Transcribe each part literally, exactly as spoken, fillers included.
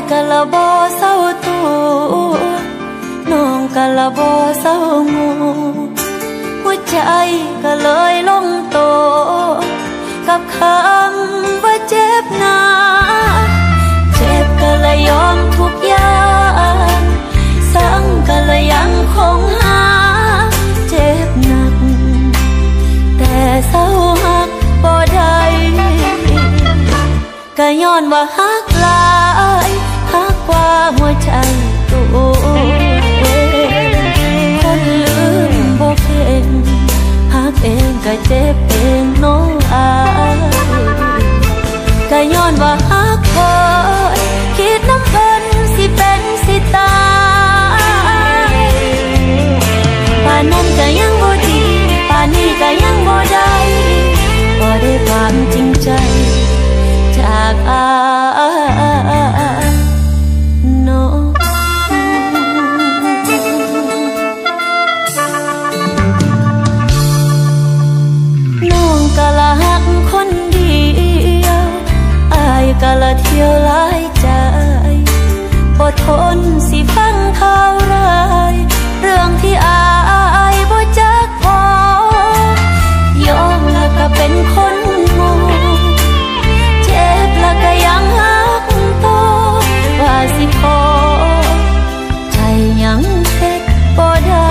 กะละบ่เศร้าตัวน้องกะละบ่เศร้างูหัวใจก็เลยลงโตกับคำว่าเจ็บหนักเจ็บก็เลยยอมทุกอย่างสังก็เลยยังคงหาเจ็บหนักแต่เศร้าหักบ่ได้ก็ย้อนว่าหักหลายหักกว่าหัวใจตัวเองคนลืมบ่เป็นหักเองก็เจ็บเองน้องอายก็ย้อนว่าหักเพิ่นคิดน้ำเพิ่นสิเป็นสิตายป่านนั้นก็ยังบ่ดีป่านนี้ก็ยังบ่ได้บ่ได้ความจริงใจจากอายน้องน้องกะละหักคนเดียวอายกะละเที่ยวหลายใจอดทนสิฟังข่าวร้ายเรื่องที่อายบ่จักพอยอมแล้วก็เป็นคนโง่เจ็บแล้วก็ยังหักต่อว่าสิพอใจยังเฮ็ดบ่ได้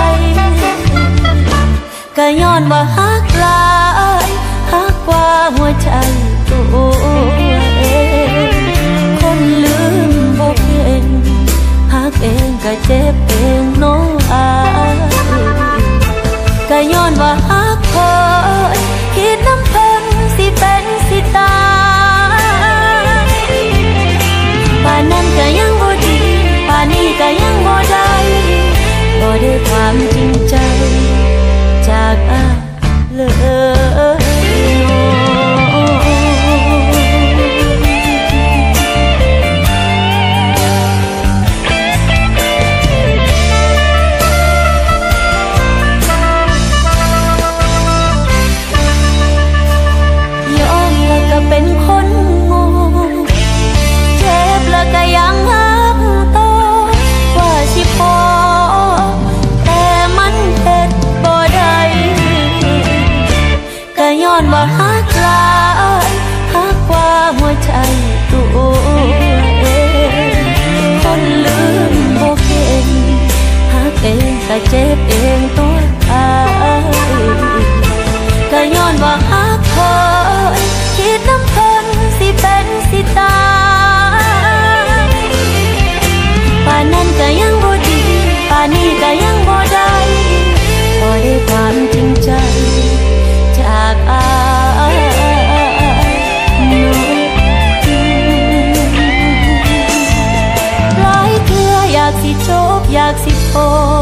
ก็ย้อนว่าหักหลายหักกว่าหัวใจตัวเองคนลืมบ่เป็นหักเองก็เจ็บเองน้องอายก็ย้อนว่าหักเพิ่นคิดน้ำเพิ่นสิเป็นสิตายป่านนั้นก็ยังบ่ดีป่านนี้ก็ยังบ่ได้บ่ได้ความจริงใจจากอายเลยเป็นคนโง่เจ็บแล้วก็ยังหักต่อว่าสิพอแต่มันเฮ็ดบ่ได้ก็ย้อนว่าหักหลายหักกว่าหัวใจตัวเองคนลืมบ่เป็นหักเองก็เจ็บเองตัวอายก็ย้อนว่าหักเพิ่นคิดน้ำเพิ่นสิเป็นสิตายป่านนั้นก็ยังบ่ดีป่านนี้ก็ยังบ่ได้บ่ได้ความจริงใจจากอายหลายเทื่ออยากสิจบอยากสิพอ